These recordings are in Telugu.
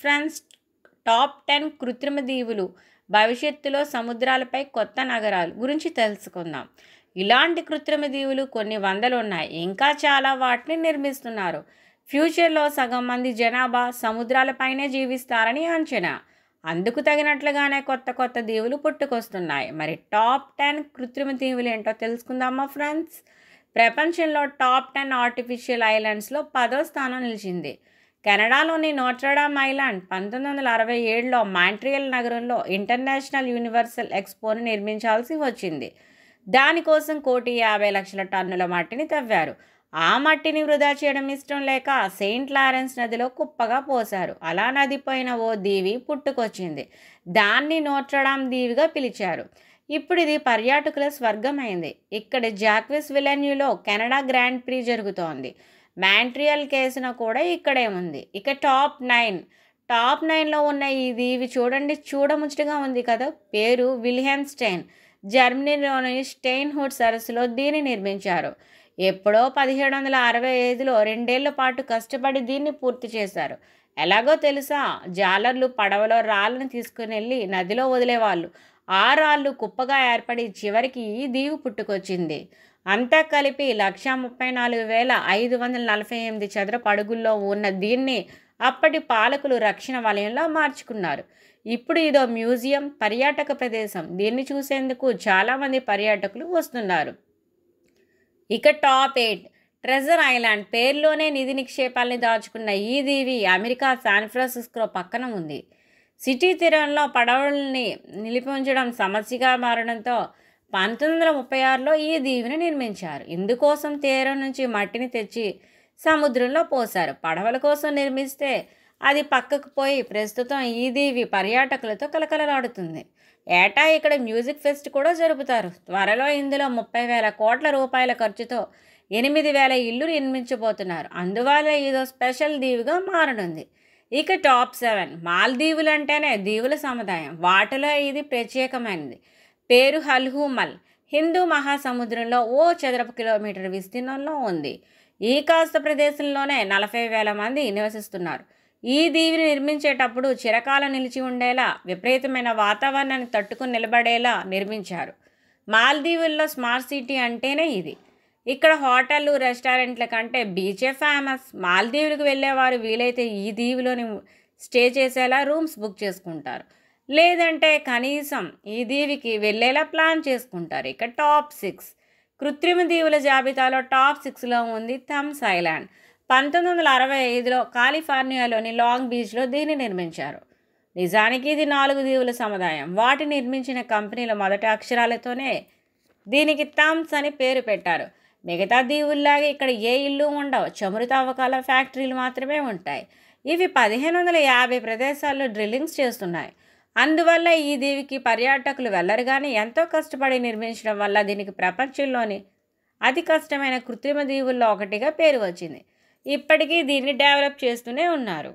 ఫ్రెండ్స్, టాప్ 10 కృత్రిమ దీవులు, భవిష్యత్తులో సముద్రాలపై కొత్త నగరాలు గురించి తెలుసుకుందాం. ఇలాంటి కృత్రిమ దీవులు కొన్ని వందలు ఉన్నాయి. ఇంకా చాలా వాటిని నిర్మిస్తున్నారు. ఫ్యూచర్లో సగం మంది జనాభా సముద్రాలపైనే జీవిస్తారని అంచనా. అందుకు తగినట్లుగానే కొత్త కొత్త దీవులు పుట్టుకొస్తున్నాయి. మరి టాప్ 10 కృత్రిమ దీవులు ఏంటో తెలుసుకుందామా ఫ్రెండ్స్? ప్రపంచంలో టాప్ 10 ఆర్టిఫిషియల్ ఐలాండ్స్లో 10వ స్థానం నిలిచింది. కెనడాలోని నోట్రడామ్ ఐలాండ్ 1967లో మాంట్రియల్ నగరంలో ఇంటర్నేషనల్ యూనివర్సల్ ఎక్స్పోను నిర్మించాల్సి వచ్చింది. దానికోసం 1,50,00,000 టన్నుల మట్టిని తవ్వారు. ఆ మట్టిని వృధా చేయడం ఇష్టం లేక సెయింట్ లారెన్స్ నదిలో కుప్పగా పోశారు. అలా నదిపోయిన ఓ దీవి పుట్టుకొచ్చింది. దాన్ని నోట్రడామ్ దీవిగా పిలిచారు. ఇప్పుడు ఇది పర్యాటకుల స్వర్గమైంది. ఇక్కడ జాక్విస్ విలెన్యూలో కెనడా గ్రాండ్ ప్రీ జరుగుతోంది. మాంట్రియల్ కేసున కూడా ఇక్కడే ఉంది. ఇక టాప్ 9లో ఉన్న ఈ దీవి చూడండి, చూడముచ్చటగా ఉంది కదా. పేరు విల్హెమ్స్టైన్. జర్మనీలోని స్టెయిన్హుడ్ సరస్సులో దీన్ని నిర్మించారు. ఎప్పుడో 1765లో 2 ఏళ్ల పాటు కష్టపడి దీన్ని పూర్తి చేశారు. ఎలాగో తెలుసా? జాలర్లు పడవలో రాళ్ళను తీసుకుని వెళ్ళి నదిలో వదిలేవాళ్ళు. ఆ రాళ్ళు కుప్పగా ఏర్పడి చివరికి ఈ దీవి పుట్టుకొచ్చింది. అంతా కలిపి 134,548 చదరపు అడుగుల్లో ఉన్న దీన్ని అప్పటి పాలకులు రక్షణ వలయంలో మార్చుకున్నారు. ఇప్పుడు ఇదో మ్యూజియం, పర్యాటక ప్రదేశం. దీన్ని చూసేందుకు చాలామంది పర్యాటకులు వస్తున్నారు. ఇక టాప్ 8 ట్రెజర్ ఐలాండ్. పేరులోనే నిధి నిక్షేపాలని దాచుకున్న ఈ దీవి అమెరికా శాన్ ఫ్రాన్సిస్కో పక్కన ఉంది. సిటీ తీరంలో పడవల్ని నిలిపి ఉంచడం సమస్యగా మారడంతో 1936లో ఈ దీవిని నిర్మించారు. ఇందుకోసం తీరం నుంచి మట్టిని తెచ్చి సముద్రంలో పోశారు. పడవల కోసం నిర్మిస్తే అది పక్కకు పోయి ప్రస్తుతం ఈ దీవి పర్యాటకులతో కలకలలాడుతుంది. ఏటా ఇక్కడ మ్యూజిక్ ఫెస్ట్ కూడా జరుపుతారు. త్వరలో ఇందులో 30,000 కోట్ల రూపాయల ఖర్చుతో 8,000 ఇళ్ళు నిర్మించబోతున్నారు. అందువల్ల ఇదో స్పెషల్ దీవిగా మారనుంది. ఇక టాప్ 7 మాల్దీవులు అంటేనే దీవుల సముదాయం. వాటిలో ఇది ప్రత్యేకమైనది. పేరు హల్హుమల్. హిందూ మహాసముద్రంలో ఓ చదరపు కిలోమీటర్ విస్తీర్ణంలో ఉంది. ఈ కాస్త ప్రదేశంలోనే 40,000 మంది నివసిస్తున్నారు. ఈ దీవిని నిర్మించేటప్పుడు చిరకాలం నిలిచి ఉండేలా, విపరీతమైన వాతావరణాన్ని తట్టుకుని నిలబడేలా నిర్మించారు. మాల్దీవుల్లో స్మార్ట్ సిటీ అంటేనే ఇది. ఇక్కడ హోటళ్ళు, రెస్టారెంట్ల కంటే బీచే ఫేమస్. మాల్దీవులకు వెళ్ళేవారు వీలైతే ఈ దీవిలోని స్టే చేసేలా రూమ్స్ బుక్ చేసుకుంటారు. లేదంటే కనీసం ఈ దీవికి వెళ్ళేలా ప్లాన్ చేసుకుంటారు. ఇక టాప్ 6 కృత్రిమ దీవుల జాబితాలో టాప్ 6లో ఉంది థమ్స్ ఐలాండ్. 1965లో కాలిఫోర్నియాలోని లాంగ్ బీచ్లో దీన్ని నిర్మించారు. నిజానికి ఇది 4 దీవుల సముదాయం. వాటిని నిర్మించిన కంపెనీల మొదటి అక్షరాలతోనే దీనికి థమ్స్ అని పేరు పెట్టారు. మిగతా దీవుల్లాగే ఇక్కడ ఏ ఇల్లు ఉండవు. చమురు తవ్వకాల ఫ్యాక్టరీలు మాత్రమే ఉంటాయి. ఇవి 1550 ప్రదేశాల్లో డ్రిల్లింగ్స్ చేస్తున్నాయి. అందువల్ల ఈ దీవికి పర్యాటకులు వెళ్ళరు. కానీ ఎంతో కష్టపడి నిర్మించడం వల్ల దీనికి ప్రపంచంలోని అతి కష్టమైన కృత్రిమ దీవుల్లో ఒకటిగా పేరు వచ్చింది. ఇప్పటికీ దీన్ని డెవలప్ చేస్తూనే ఉన్నారు.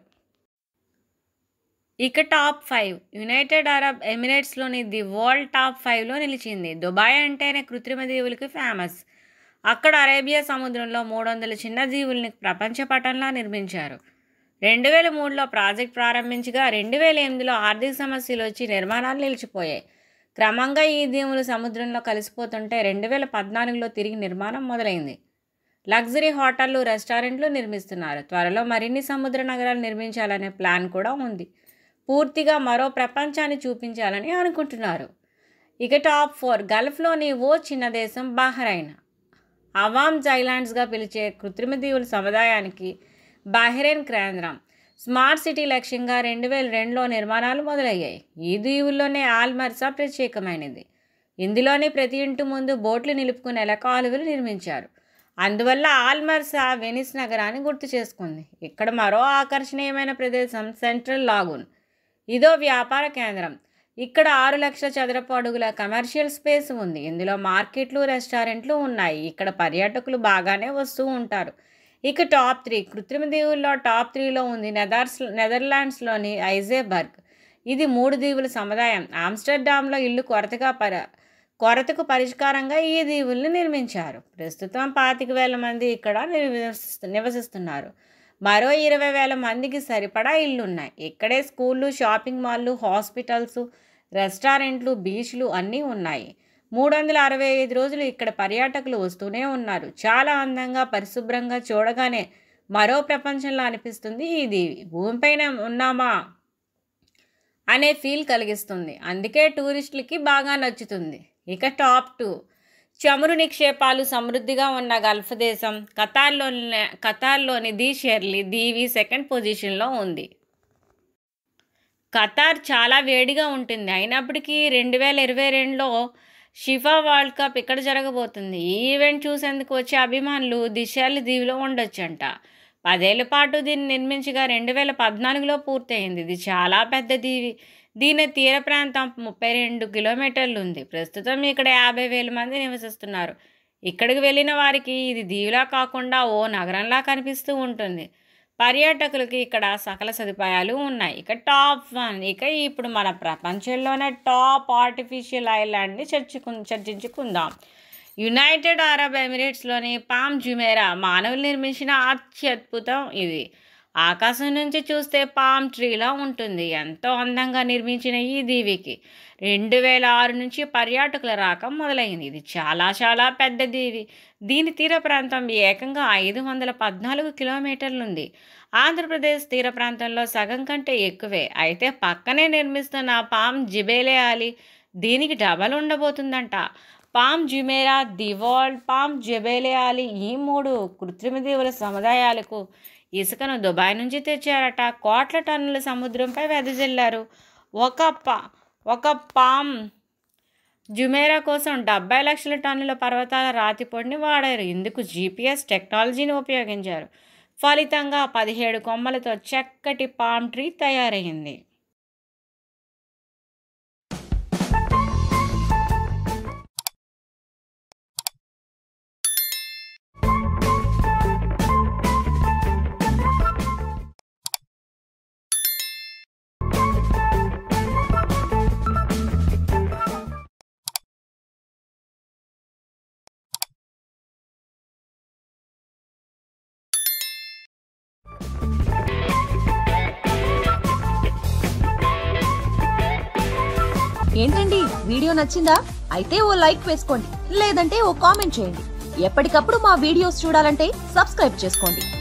ఇక టాప్ 5 యునైటెడ్ అరబ్ ఎమిరేట్స్లోని ది వరల్డ్ టాప్ 5లో నిలిచింది. దుబాయ్ అంటేనే కృత్రిమ దీవులకి ఫేమస్. అక్కడ అరేబియా సముద్రంలో 300 చిన్న దీవుల్ని ప్రపంచ పటంలా నిర్మించారు. 2003లో ప్రాజెక్ట్ ప్రారంభించగా 2008లో ఆర్థిక సమస్యలు వచ్చి నిర్మాణాలు నిలిచిపోయాయి. క్రమంగా ఈ దీవులు సముద్రంలో కలిసిపోతుంటే 2014లో తిరిగి నిర్మాణం మొదలైంది. లగ్జరీ హోటళ్ళు, రెస్టారెంట్లు నిర్మిస్తున్నారు. త్వరలో మరిన్ని సముద్ర నగరాలు నిర్మించాలనే ప్లాన్ కూడా ఉంది. పూర్తిగా మరో ప్రపంచాన్ని చూపించాలని అనుకుంటున్నారు. ఇక టాప్ 4 గల్ఫ్లోని ఓ చిన్న దేశం బహ్రెయిన్. అవామ్స్ ఐలాండ్స్గా పిలిచే కృత్రిమ దీవుల సముదాయానికి బహ్రెయిన్ కేంద్రం. స్మార్ట్ సిటీ లక్ష్యంగా 2002లో నిర్మాణాలు మొదలయ్యాయి. ఈ దీవుల్లోనే ఆల్మర్సా ప్రత్యేకమైనది. ఇందులోని ప్రతి ఇంటి ముందు బోట్లు నిలుపుకునేలా కాలువలు నిర్మించారు. అందువల్ల ఆల్మర్సా వెనిస్ నగరాన్ని గుర్తు చేసుకుంది. ఇక్కడ మరో ఆకర్షణీయమైన ప్రదేశం సెంట్రల్ లాగూన్. ఇదో వ్యాపార కేంద్రం. ఇక్కడ 6 లక్షల చదరపు అడుగుల కమర్షియల్ స్పేస్ ఉంది. ఇందులో మార్కెట్లు, రెస్టారెంట్లు ఉన్నాయి. ఇక్కడ పర్యాటకులు బాగానే వస్తూ ఉంటారు. ఇక టాప్ 3 కృత్రిమ దీవుల్లో టాప్ 3లో ఉంది నెదర్లాండ్స్లోని ఐజేబర్గ్. ఇది 3 దీవుల సముదాయం. ఆమ్స్టర్డామ్లో ఇల్లు కొరతకు పరిష్కారంగా ఈ దీవుల్ని నిర్మించారు. ప్రస్తుతం 25,000 మంది ఇక్కడ నివసిస్తున్నారు. మరో 20,000 మందికి సరిపడా ఇళ్ళున్నాయి. ఇక్కడే స్కూళ్ళు, షాపింగ్ మాల్లు, హాస్పిటల్స్, రెస్టారెంట్లు, బీచ్లు అన్నీ ఉన్నాయి. 365 రోజులు ఇక్కడ పర్యాటకులు వస్తూనే ఉన్నారు. చాలా అందంగా, పరిశుభ్రంగా, చూడగానే మరో ప్రపంచంలో అనిపిస్తుంది ఈ దీవి. భూమిపైన ఉన్నామా అనే ఫీల్ కలిగిస్తుంది. అందుకే టూరిస్టులకి బాగా నచ్చుతుంది. ఇక టాప్ 2 చమురు నిక్షేపాలు సమృద్ధిగా ఉన్న గల్ఫ్ దేశం ఖతార్లోని ది షెర్లీ దీవి సెకండ్ పొజిషన్లో ఉంది. ఖతార్ చాలా వేడిగా ఉంటుంది. అయినప్పటికీ 2022లో షిఫా వరల్డ్ కప్ ఇక్కడ జరగబోతుంది. ఈ ఈవెంట్ చూసేందుకు వచ్చే అభిమానులు ది షెర్లీ దీవిలో ఉండొచ్చంట. 10 ఏళ్ల పాటు దీన్ని నిర్మించగా 2014లో పూర్తయింది. ఇది చాలా పెద్ద దీవి. దీని తీర ప్రాంతం 32 కిలోమీటర్లు ఉంది. ప్రస్తుతం ఇక్కడ 50,000 మంది నివసిస్తున్నారు. ఇక్కడికి వెళ్ళిన వారికి ఇది దీవిలా కాకుండా ఓ నగరంలా కనిపిస్తూ ఉంటుంది. పర్యాటకులకి ఇక్కడ సకల సదుపాయాలు ఉన్నాయి. ఇక టాప్ 1 ఇక ఇప్పుడు మన ప్రపంచంలోనే టాప్ ఆర్టిఫిషియల్ ఐలాండ్ని చర్చించుకుందాం. యునైటెడ్ అరబ్ ఎమిరేట్స్లోని పామ్ జుమేరా మానవులు నిర్మించిన అత్యద్భుతం ఇది. ఆకాశం నుంచి చూస్తే పామ్ ట్రీలా ఉంటుంది. ఎంతో అందంగా నిర్మించిన ఈ దీవికి 2006 నుంచి పర్యాటకుల రాక మొదలైంది. ఇది చాలా చాలా పెద్ద దీవి. దీని తీర ప్రాంతం ఏకంగా 514 కిలోమీటర్లు ఉంది. ఆంధ్రప్రదేశ్ తీర ప్రాంతంలో సగం కంటే ఎక్కువే. అయితే పక్కనే నిర్మిస్తున్న పామ్ జిబేలే ఆలి దీనికి డబల్ ఉండబోతుందంట. Palm Jumeirah, the World, Palm Jebel Ali ఈ 3 కృత్రిమ దీవుల సముదాయాలకు ఇసుకను దుబాయ్ నుంచి తెచ్చారట. కోట్ల టన్నుల సముద్రంపై వెదజల్లారు. ఒక పామ్ జుమేరా కోసం 70 లక్షల టన్నుల పర్వతాల రాతి పొడిని వాడారు. ఇందుకు GPS టెక్నాలజీని ఉపయోగించారు. ఫలితంగా 17 కొమ్మలతో చక్కటి పామ్ ట్రీ తయారైంది. ఏంటండి వీడియో నచ్చిందా? అయితే ఓ లైక్ వేసుకోండి, లేదంటే ఓ కామెంట్ చేయండి. ఎప్పటికప్పుడు మా వీడియోస్ చూడాలంటే సబ్స్క్రైబ్ చేసుకోండి.